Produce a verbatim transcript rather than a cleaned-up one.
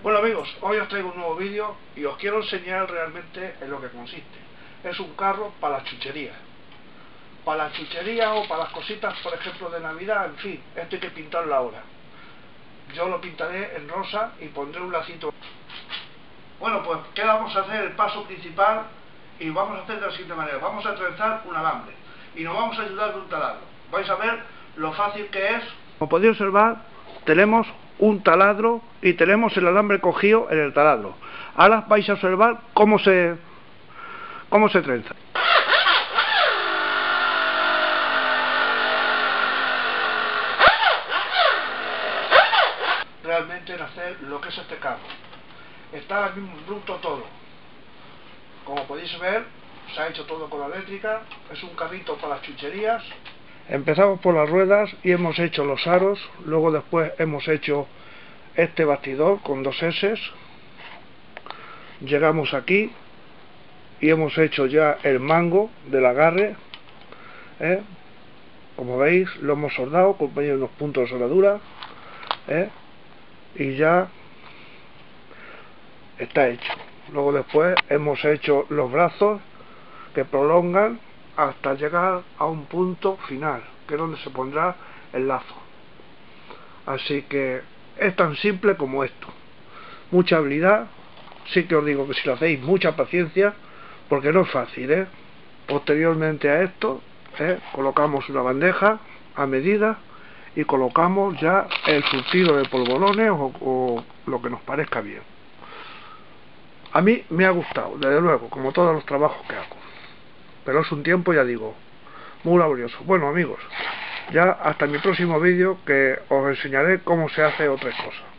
Bueno amigos, hoy os traigo un nuevo vídeo y os quiero enseñar realmente en lo que consiste. Es un carro para las chucherías. Para las chucherías o para las cositas, por ejemplo, de Navidad, en fin, esto hay que pintarlo ahora. Yo lo pintaré en rosa y pondré un lacito. Bueno, pues, ¿qué vamos a hacer? El paso principal, y vamos a hacer de la siguiente manera. Vamos a trenzar un alambre y nos vamos a ayudar de un taladro. Vais a ver lo fácil que es. Como podéis observar, tenemos un taladro y tenemos el alambre cogido en el taladro. Ahora vais a observar cómo se, cómo se trenza. Realmente en hacer lo que es este carro. Está al mismo bruto todo. Como podéis ver, se ha hecho todo con la eléctrica. Es un carrito para las chucherías. Empezamos por las ruedas y hemos hecho los aros. Luego después hemos hecho este bastidor con dos eses. Llegamos aquí y hemos hecho ya el mango del agarre. ¿eh? Como veis, lo hemos soldado con unos puntos de soldadura. ¿eh? Y ya está hecho. Luego después hemos hecho los brazos que prolongan hasta llegar a un punto final, que es donde se pondrá el lazo. Así que es tan simple como esto. Mucha habilidad, sí que os digo que si lo hacéis, mucha paciencia, porque no es fácil, ¿eh? Posteriormente a esto, ¿eh? colocamos una bandeja a medida y colocamos ya el surtido de polvorones o, o lo que nos parezca bien. A mí me ha gustado, desde luego, como todos los trabajos que hago. Pero es un tiempo, ya digo, muy laborioso. Bueno amigos, ya hasta mi próximo vídeo, que os enseñaré cómo se hace otras cosas.